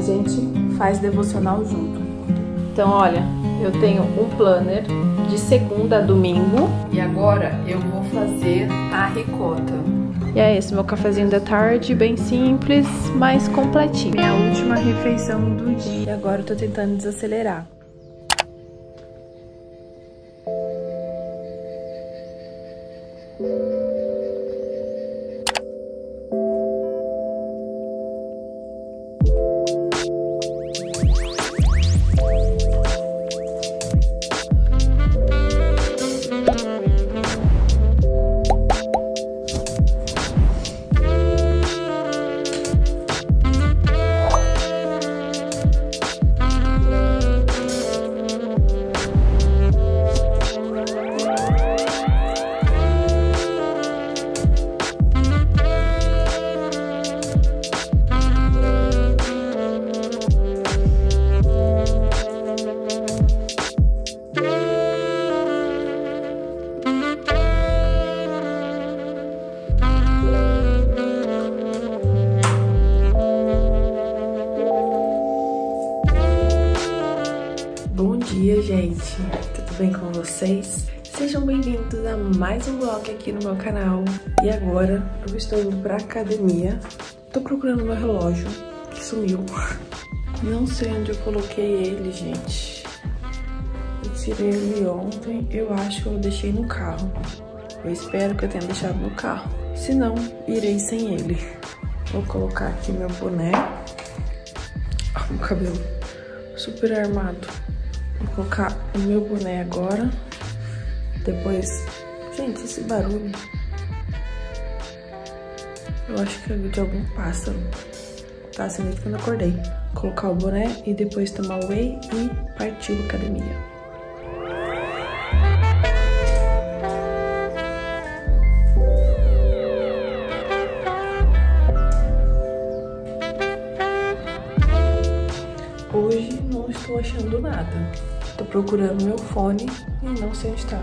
gente faz devocional junto. Então, olha, eu tenho um planner de segunda a domingo. E agora eu vou fazer a ricota. E é esse meu cafezinho da tarde, bem simples, mas completinho. Minha última refeição do dia. E agora eu tô tentando desacelerar. Bom dia, gente! Tudo bem com vocês? Sejam bem-vindos a mais um vlog aqui no meu canal. E agora eu estou indo pra academia. Tô procurando meu relógio, que sumiu. Não sei onde eu coloquei ele, gente. Eu tirei ele ontem, eu acho que eu deixei no carro. Eu espero que eu tenha deixado no carro. Se não, irei sem ele. Vou colocar aqui meu boné. Ó, meu cabelo super armado. Vou colocar o meu boné agora. Depois... Gente, esse barulho... Eu acho que é de algum pássaro. Tá acendendo quando eu acordei. Colocar o boné e depois tomar o whey e partiu a academia. Hoje não estou achando nada. Tô procurando meu fone e não sei onde está.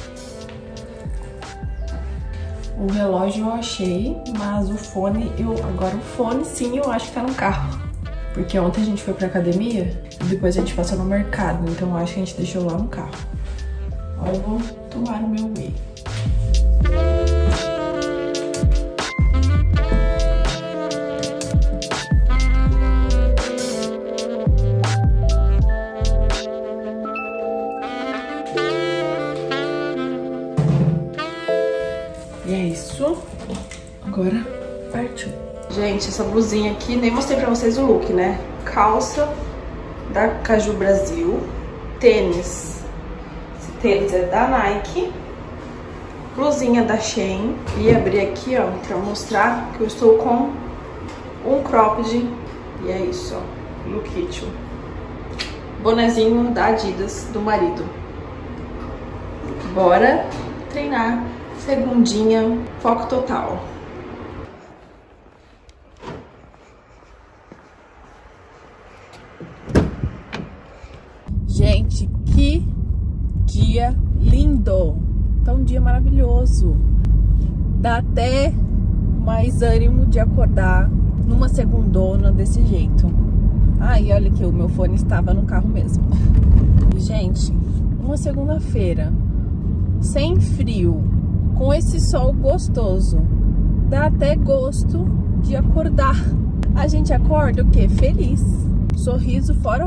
O relógio eu achei, mas o fone, agora o fone sim eu acho que tá no carro. Porque ontem a gente foi pra academia e depois a gente passou no mercado, então eu acho que a gente deixou lá no carro. Agora eu vou tomar o meu whey. E é isso. Agora partiu. Gente, essa blusinha aqui, nem mostrei pra vocês o look, né? Calça da Caju Brasil. Tênis. Esse tênis é da Nike. Blusinha da Shein. E abri aqui, ó, pra mostrar que eu estou com um cropped. E é isso, ó. Look it. Bonezinho da Adidas do marido. Bora treinar. Segundinha, foco total. Gente, que dia lindo! Tá um dia maravilhoso. Dá até mais ânimo de acordar numa segundona desse jeito. Ah, e olha que o meu fone estava no carro mesmo. Gente, uma segunda-feira, sem frio, com esse sol gostoso, dá até gosto de acordar. A gente acorda o quê? Feliz. Sorriso fora.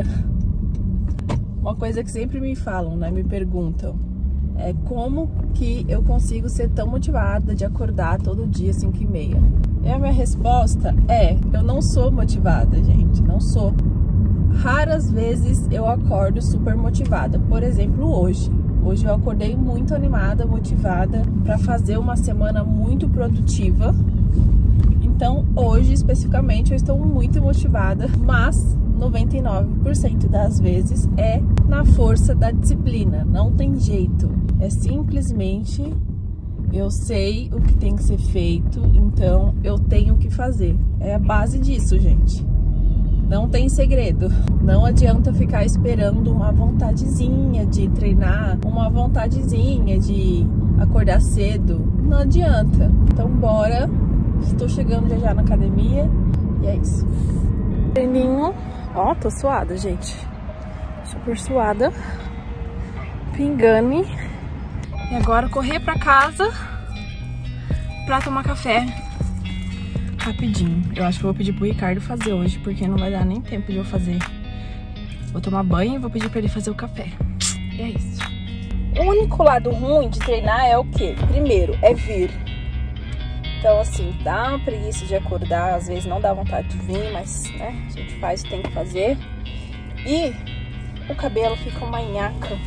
Uma coisa que sempre me falam, né? Me perguntam. É como que eu consigo ser tão motivada de acordar todo dia 5h30? E a minha resposta é, eu não sou motivada, gente. Não sou. Raras vezes eu acordo super motivada. Por exemplo, hoje. Hoje eu acordei muito animada, motivada para fazer uma semana muito produtiva. Então hoje especificamente eu estou muito motivada, mas 99% das vezes é na força da disciplina, não tem jeito. É simplesmente eu sei o que tem que ser feito, então eu tenho que fazer. É a base disso, gente. Não tem segredo. Não adianta ficar esperando uma vontadezinha de treinar, uma vontadezinha de acordar cedo. Não adianta. Então bora. Estou chegando já na academia e é isso. Treininho. Ó, tô suada, gente. Super suada. Pingane. E agora correr pra casa pra tomar café rapidinho. Eu acho que eu vou pedir pro Ricardo fazer hoje, porque não vai dar nem tempo de eu fazer. Vou tomar banho e vou pedir pra ele fazer o café. E é isso. O único lado ruim de treinar é o quê? Primeiro, é vir. Então, assim, dá uma preguiça de acordar. Às vezes não dá vontade de vir, mas, né, a gente faz o que tem que fazer. E o cabelo fica uma nhaca.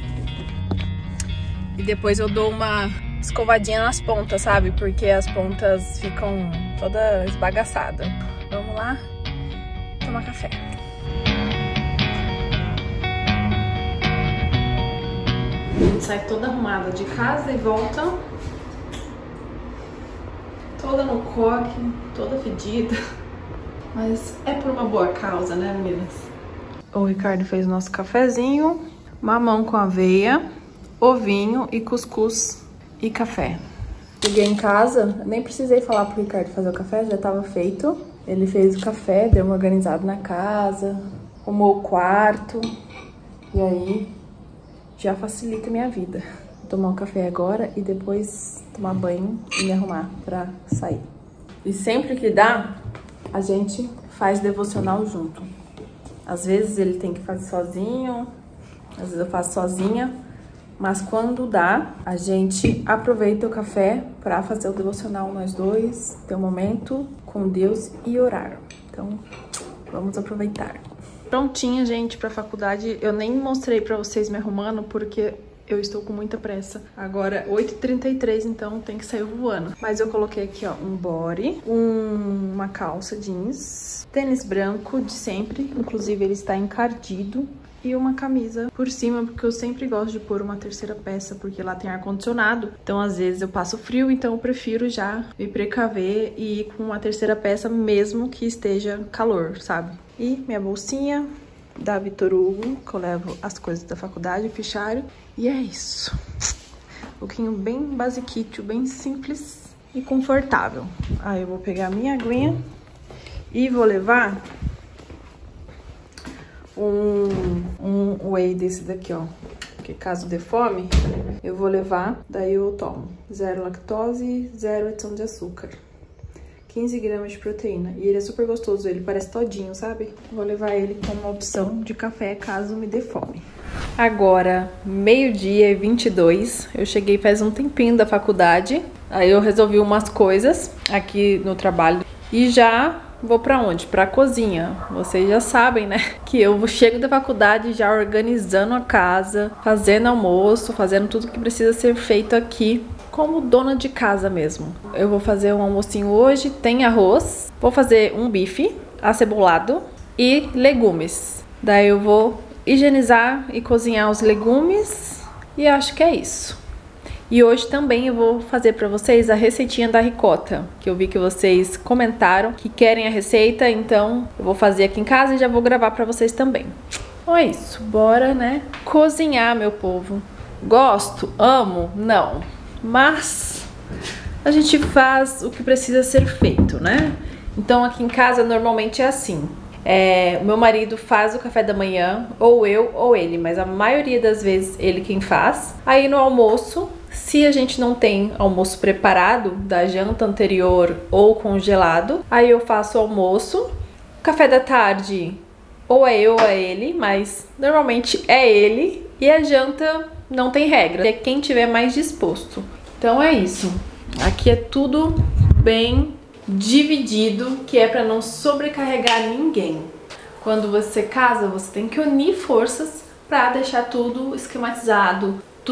E depois eu dou uma escovadinha nas pontas, sabe? Porque as pontas ficam toda esbagaçada. Vamos lá tomar café. A gente sai toda arrumada de casa e volta toda no coque, toda fedida. Mas é por uma boa causa, né, meninas? O Ricardo fez o nosso cafezinho, mamão com aveia, ovinho e cuscuz e café. Cheguei em casa, nem precisei falar pro Ricardo fazer o café, já tava feito. Ele fez o café, deu uma organizada na casa, arrumou o quarto. E aí já facilita a minha vida. Vou tomar um café agora e depois tomar banho e me arrumar pra sair. E sempre que dá, a gente faz devocional junto. Às vezes ele tem que fazer sozinho, às vezes eu faço sozinha. Mas quando dá, a gente aproveita o café pra fazer o devocional nós dois, ter um momento com Deus e orar. Então, vamos aproveitar. Prontinha, gente, pra faculdade. Eu nem mostrei pra vocês me arrumando porque eu estou com muita pressa. Agora, 8h33, então tem que sair voando. Mas eu coloquei aqui, ó, um body, uma calça jeans, tênis branco de sempre, inclusive ele está encardido, e uma camisa por cima, porque eu sempre gosto de pôr uma terceira peça, porque lá tem ar-condicionado. Então, às vezes, eu passo frio, então eu prefiro já me precaver e ir com uma terceira peça, mesmo que esteja calor, sabe? E minha bolsinha da Vitor Hugo, que eu levo as coisas da faculdade, fichário. E é isso. Um pouquinho bem basiquito, bem simples e confortável. Aí eu vou pegar a minha aguinha e vou levar um whey desse daqui, ó. Porque caso dê fome, eu vou levar, daí eu tomo. 0 lactose, 0 adição de açúcar. 15 gramas de proteína. E ele é super gostoso, ele parece todinho, sabe? Vou levar ele como uma opção de café caso me dê fome. Agora, 12h22, eu cheguei faz um tempinho da faculdade. Aí eu resolvi umas coisas aqui no trabalho e já vou pra onde? Pra cozinha. Vocês já sabem, né? Que eu chego da faculdade já organizando a casa, fazendo almoço, fazendo tudo que precisa ser feito aqui, como dona de casa mesmo. Eu vou fazer um almocinho hoje, tem arroz, vou fazer um bife acebolado e legumes. Daí eu vou higienizar e cozinhar os legumes e acho que é isso. E hoje também eu vou fazer pra vocês a receitinha da ricota, que eu vi que vocês comentaram que querem a receita, então eu vou fazer aqui em casa e já vou gravar pra vocês também. Então é isso, bora, né? Cozinhar, meu povo. Gosto? Amo? Não. Mas a gente faz o que precisa ser feito, né? Então aqui em casa normalmente é assim. O meu marido faz o café da manhã, ou eu ou ele, mas a maioria das vezes ele quem faz. Aí no almoço, se a gente não tem almoço preparado da janta anterior ou congelado, aí eu faço o almoço. Café da tarde, ou é eu ou é ele, mas normalmente é ele. E a janta não tem regra, é quem tiver mais disposto. Então é isso. Aqui é tudo bem dividido, que é para não sobrecarregar ninguém. Quando você casa, você tem que unir forças para deixar tudo esquematizado,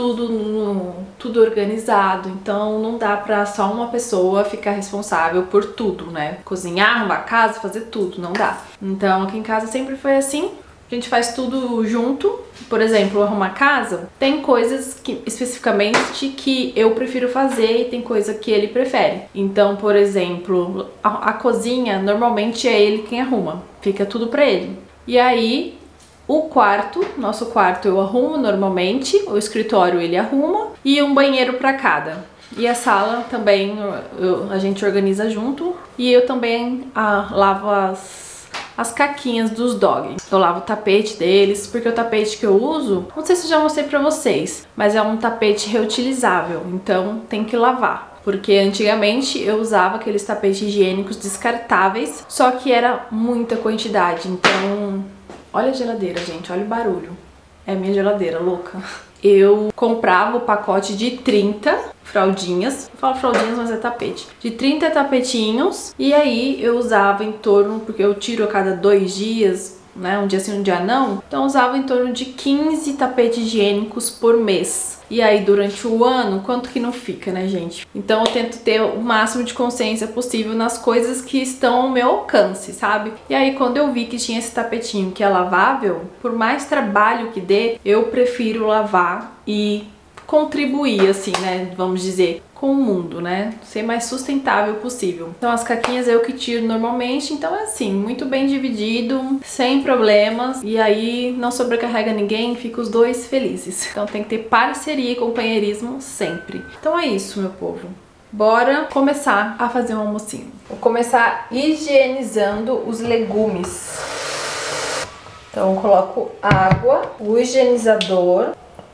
tudo organizado. Então não dá para só uma pessoa ficar responsável por tudo, né? Cozinhar, arrumar a casa, fazer tudo, não dá. Então aqui em casa sempre foi assim. A gente faz tudo junto. Por exemplo, arrumar casa, tem coisas que especificamente que eu prefiro fazer e tem coisa que ele prefere. Então, por exemplo, a cozinha normalmente é ele quem arruma, fica tudo pra ele. E aí, o quarto, nosso quarto eu arrumo normalmente, o escritório ele arruma e um banheiro pra cada. E a sala também a gente organiza junto e eu também lavo as caquinhas dos dogs. Eu lavo o tapete deles, porque o tapete que eu uso, não sei se eu já mostrei pra vocês, mas é um tapete reutilizável, então tem que lavar. Porque antigamente eu usava aqueles tapetes higiênicos descartáveis, só que era muita quantidade, então... Olha a geladeira, gente, olha o barulho. É a minha geladeira, louca. Eu comprava o pacote de 30 fraldinhas, eu falo fraldinhas, mas é tapete, de 30 tapetinhos, e aí eu usava em torno, porque eu tiro a cada 2 dias, né, um dia sim, um dia não, então eu usava em torno de 15 tapetes higiênicos por mês. E aí durante o ano, quanto que não fica, né, gente? Então eu tento ter o máximo de consciência possível nas coisas que estão ao meu alcance, sabe? E aí quando eu vi que tinha esse tapetinho que é lavável, por mais trabalho que dê, eu prefiro lavar e contribuir, assim, né, vamos dizer, com o mundo, né, ser mais sustentável possível. Então as caquinhas eu que tiro normalmente, então é assim, muito bem dividido, sem problemas, e aí não sobrecarrega ninguém, fica os dois felizes. Então tem que ter parceria e companheirismo sempre. Então é isso, meu povo. Bora começar a fazer um almocinho. Vou começar higienizando os legumes. Então eu coloco água, o higienizador.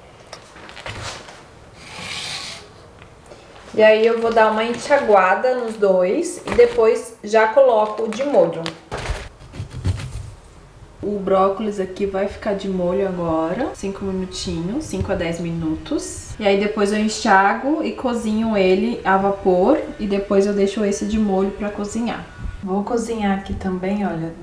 E aí eu vou dar uma enxaguada nos dois e depois já coloco de molho. O brócolis aqui vai ficar de molho agora, 5 minutinhos, 5 a 10 minutos. E aí depois eu enxago e cozinho ele a vapor e depois eu deixo esse de molho pra cozinhar. Vou cozinhar aqui também, olha,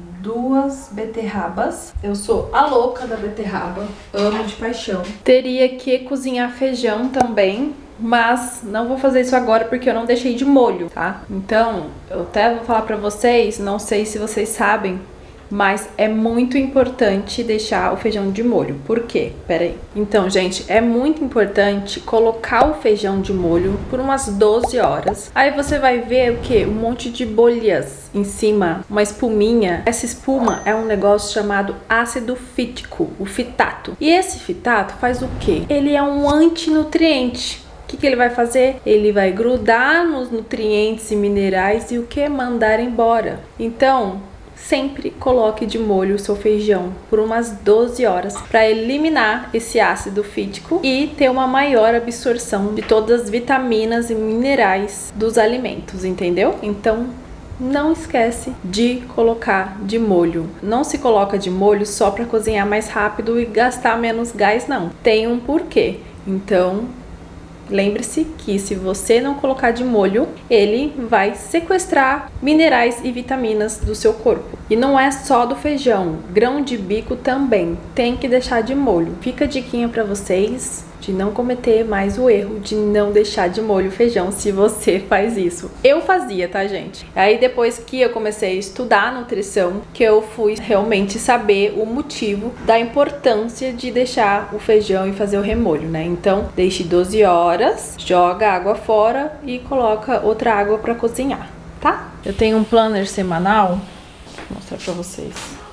2 beterrabas. Eu sou a louca da beterraba, amo de paixão. Teria que cozinhar feijão também, mas não vou fazer isso agora porque eu não deixei de molho, tá? Então, eu até vou falar pra vocês, não sei se vocês sabem, mas é muito importante deixar o feijão de molho. Por quê? Pera aí. Então, gente, é muito importante colocar o feijão de molho por umas 12 horas. Aí você vai ver o quê? Um monte de bolhas em cima, uma espuminha. Essa espuma é um negócio chamado ácido fítico, o fitato. E esse fitato faz o quê? Ele é um antinutriente. O que ele vai fazer? Ele vai grudar nos nutrientes e minerais e o que? Mandar embora. Então, sempre coloque de molho o seu feijão por umas 12 horas para eliminar esse ácido fítico e ter uma maior absorção de todas as vitaminas e minerais dos alimentos, entendeu? Então, não esquece de colocar de molho. Não se coloca de molho só para cozinhar mais rápido e gastar menos gás, não. Tem um porquê. Então, lembre-se que se você não colocar de molho, ele vai sequestrar minerais e vitaminas do seu corpo. E não é só do feijão, grão de bico também tem que deixar de molho. Fica a diquinha pra vocês de não cometer mais o erro de não deixar de molho o feijão se você faz isso. Eu fazia, tá, gente? Aí depois que eu comecei a estudar nutrição, que eu fui realmente saber o motivo da importância de deixar o feijão e fazer o remolho, né? Então, deixe 12 horas, joga a água fora e coloca outra água pra cozinhar, tá? Eu tenho um planner semanal, vou mostrar pra vocês,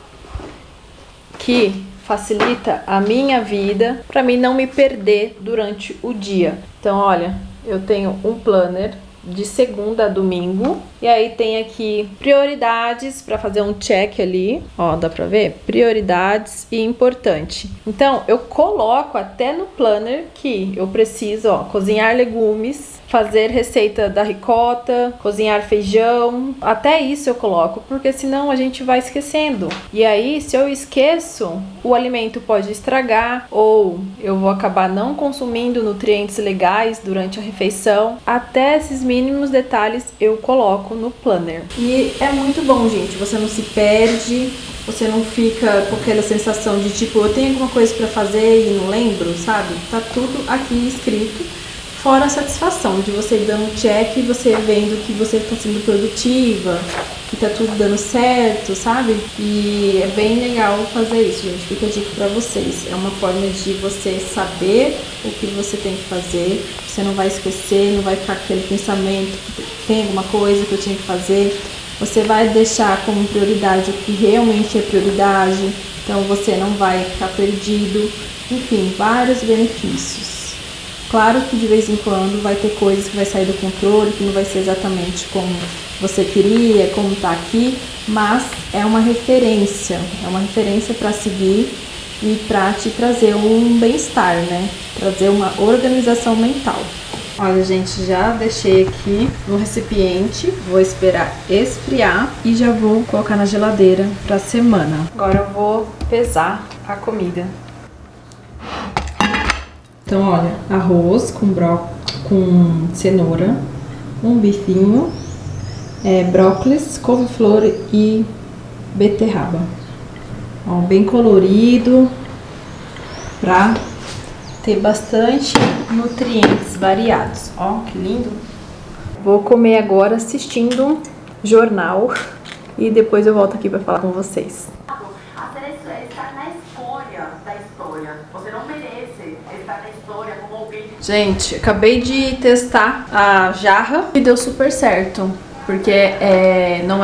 que facilita a minha vida para mim não me perder durante o dia. Então, olha, eu tenho um planner de segunda a domingo e aí tem aqui prioridades para fazer um check ali, ó, dá para ver? Prioridades e importante. Então, eu coloco até no planner que eu preciso, ó, cozinhar legumes, fazer receita da ricota, cozinhar feijão, até isso eu coloco, porque senão a gente vai esquecendo. E aí, se eu esqueço, o alimento pode estragar ou eu vou acabar não consumindo nutrientes legais durante a refeição. Até esses mínimos detalhes eu coloco no planner. E é muito bom, gente, você não se perde, você não fica com aquela sensação de tipo, eu tenho alguma coisa pra fazer e não lembro, sabe? Tá tudo aqui escrito. Fora a satisfação de você dando um check e você vendo que você está sendo produtiva, que tá tudo dando certo, sabe? E é bem legal fazer isso, gente. Fica a dica pra vocês. É uma forma de você saber o que você tem que fazer. Você não vai esquecer, não vai ficar com aquele pensamento que tem alguma coisa que eu tinha que fazer. Você vai deixar como prioridade o que realmente é prioridade. Então você não vai ficar perdido. Enfim, vários benefícios. Claro que de vez em quando vai ter coisas que vai sair do controle, que não vai ser exatamente como você queria, como tá aqui, mas é uma referência para seguir e para te trazer um bem-estar, né? Trazer uma organização mental. Olha, gente, já deixei aqui no recipiente, vou esperar esfriar e já vou colocar na geladeira pra semana. Agora eu vou pesar a comida. Então, olha, arroz com cenoura, um bifinho, brócolis, couve-flor e beterraba. Ó, bem colorido, pra ter bastante nutrientes variados. Ó, que lindo! Vou comer agora assistindo jornal e depois eu volto aqui para falar com vocês. A seleção está na escolha da história. Você não merece estar na história como alguém. Gente, acabei de testar a jarra e deu super certo, porque não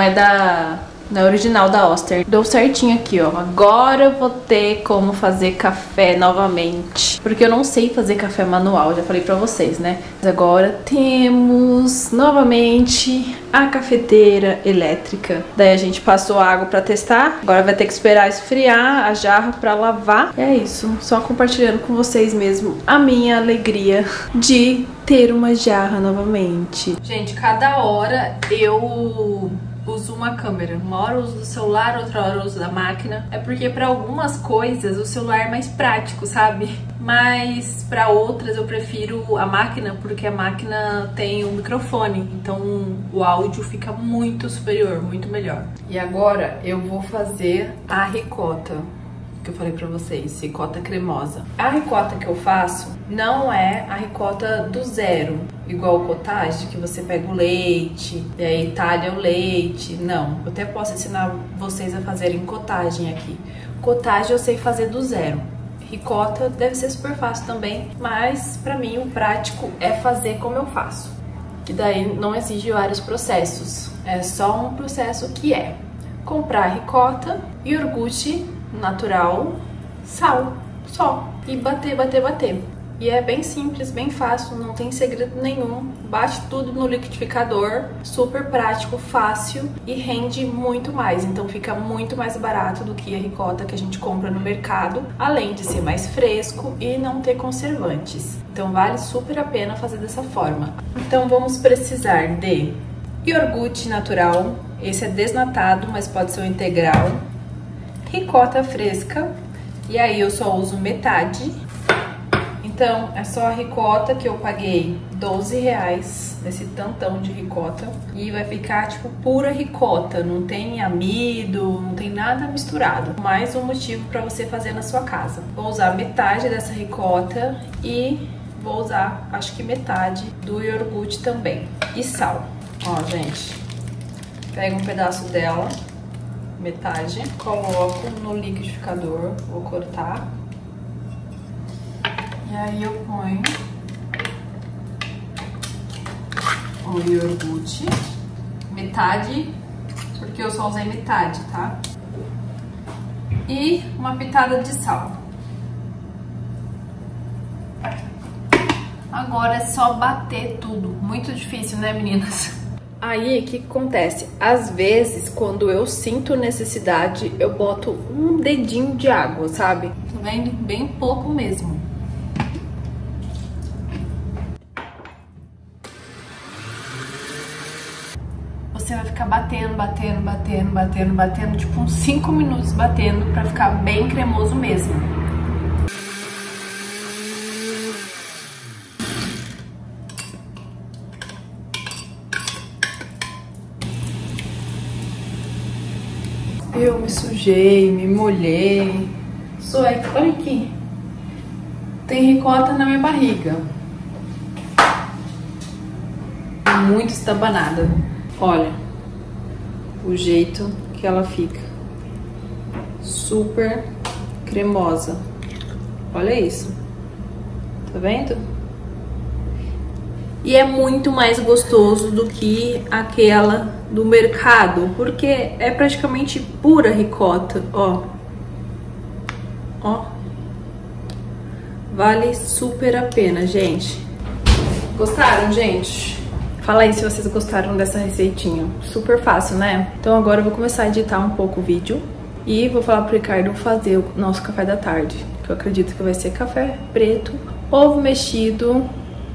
é original da Oster. Deu certinho aqui, ó. Agora eu vou ter como fazer café novamente, porque eu não sei fazer café manual, já falei pra vocês, né? Mas agora temos novamente a cafeteira elétrica. Daí a gente passou água pra testar, agora vai ter que esperar esfriar a jarra pra lavar. É isso, só compartilhando com vocês mesmo a minha alegria de ter uma jarra novamente. Gente, cada hora eu uso uma câmera. Uma hora eu uso do celular, outra hora eu uso da máquina. É porque para algumas coisas o celular é mais prático, sabe? Mas para outras eu prefiro a máquina, porque a máquina tem um microfone, então o áudio fica muito superior, muito melhor. E agora eu vou fazer a ricota que eu falei pra vocês, ricota cremosa. A ricota que eu faço não é a ricota do zero, igual o cottage, que você pega o leite e aí talha o leite. Não, eu até posso ensinar vocês a fazerem cottage aqui. Cottage eu sei fazer do zero. Ricota deve ser super fácil também, mas pra mim o prático é fazer como eu faço. E daí não exige vários processos, é só um processo que é comprar ricota, iogurte natural, sal, só. E bater, bater, bater. E é bem simples, bem fácil, não tem segredo nenhum. Bate tudo no liquidificador, super prático, fácil e rende muito mais. Então fica muito mais barato do que a ricota que a gente compra no mercado, além de ser mais fresco e não ter conservantes. Então vale super a pena fazer dessa forma. Então vamos precisar de iogurte natural, esse é desnatado, mas pode ser o integral. Ricota fresca, e aí eu só uso metade. Então é só a ricota que eu paguei R$12 nesse tantão de ricota. E vai ficar tipo pura ricota, não tem amido, não tem nada misturado. Mais um motivo para você fazer na sua casa. Vou usar metade dessa ricota e vou usar acho que metade do iogurte também. E sal. Ó, gente, pega um pedaço dela, metade, coloco no liquidificador, vou cortar. E aí eu ponho o iogurte, metade, porque eu só usei metade, tá? E uma pitada de sal. Agora é só bater tudo. Muito difícil, né, meninas? Aí, o que acontece? Às vezes, quando eu sinto necessidade, eu boto um dedinho de água, sabe? Tá vendo? Bem pouco mesmo. Você vai ficar batendo, batendo, batendo, batendo, batendo, tipo uns 5 minutos batendo pra ficar bem cremoso mesmo. Eu me sujei, me molhei. Olha aqui. Tem ricota na minha barriga. Muito estabanada. Olha o jeito que ela fica. Super cremosa. Olha isso. Tá vendo? E é muito mais gostoso do que aquela do mercado, porque é praticamente pura ricota, ó. Ó. Vale super a pena, gente. Gostaram, gente? Fala aí se vocês gostaram dessa receitinha. Super fácil, né? Então agora eu vou começar a editar um pouco o vídeo e vou falar pro Ricardo fazer o nosso café da tarde, que eu acredito que vai ser café preto, ovo mexido,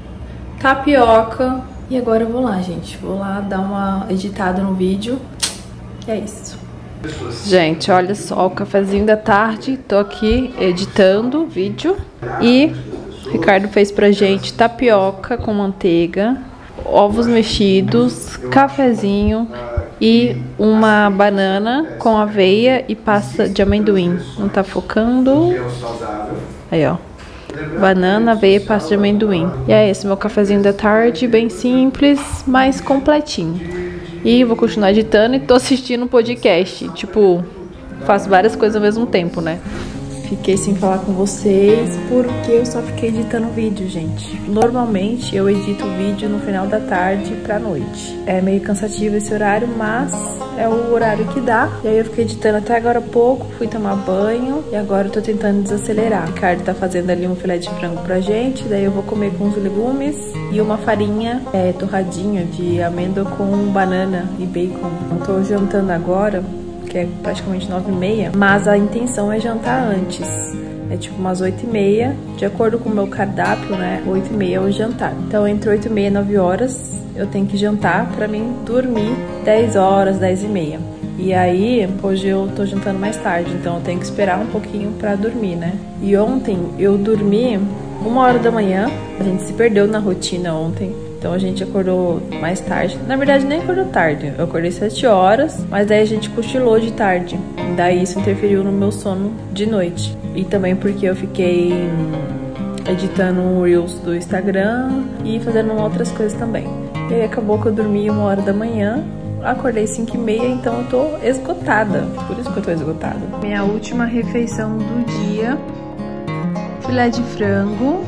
tapioca. E agora eu vou lá, gente. Vou lá dar uma editada no vídeo. E é isso. Gente, olha só o cafezinho da tarde. Tô aqui editando o vídeo. E o Ricardo fez pra gente tapioca com manteiga, ovos mexidos, cafezinho e uma banana com aveia e pasta de amendoim. Não tá focando. Aí, ó. Banana, aveia e pasta de amendoim. E é esse meu cafezinho da tarde, bem simples, mas completinho. E vou continuar editando e tô assistindo um podcast. Tipo, faço várias coisas ao mesmo tempo, né? Fiquei sem falar com vocês porque eu só fiquei editando vídeo, gente. Normalmente eu edito vídeo no final da tarde pra noite. É meio cansativo esse horário, mas é o horário que dá. E aí eu fiquei editando até agora há pouco, fui tomar banho e agora eu tô tentando desacelerar. O Ricardo tá fazendo ali um filé de frango pra gente, daí eu vou comer com os legumes e uma farinha torradinha de amêndoa com banana e bacon. Eu tô jantando agora, que é praticamente 9h30, mas a intenção é jantar antes. É tipo umas 8h30, de acordo com o meu cardápio, né? 8h30 é o jantar. Então entre 8h30 e 9 horas eu tenho que jantar pra mim dormir 10 horas, 10h30. E aí, hoje eu tô jantando mais tarde, então eu tenho que esperar um pouquinho pra dormir, né? E ontem eu dormi 1h da manhã, a gente se perdeu na rotina ontem. Então a gente acordou mais tarde. Na verdade, nem acordou tarde. Eu acordei 7 horas, mas daí a gente cochilou de tarde. Daí isso interferiu no meu sono de noite. E também porque eu fiquei editando o Reels do Instagram e fazendo outras coisas também. E aí acabou que eu dormi 1h da manhã. Acordei 5h30, então eu tô esgotada. Por isso que eu tô esgotada. Minha última refeição do dia: filé de frango,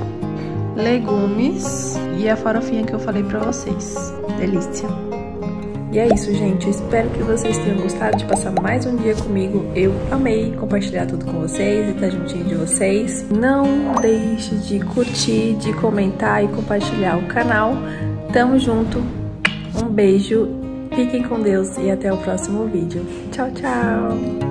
legumes e a farofinha que eu falei pra vocês. Delícia. E é isso, gente. Eu espero que vocês tenham gostado de passar mais um dia comigo. Eu amei compartilhar tudo com vocês e estar juntinho de vocês. Não deixe de curtir, de comentar e compartilhar o canal. Tamo junto. Um beijo. Fiquem com Deus e até o próximo vídeo. Tchau, tchau.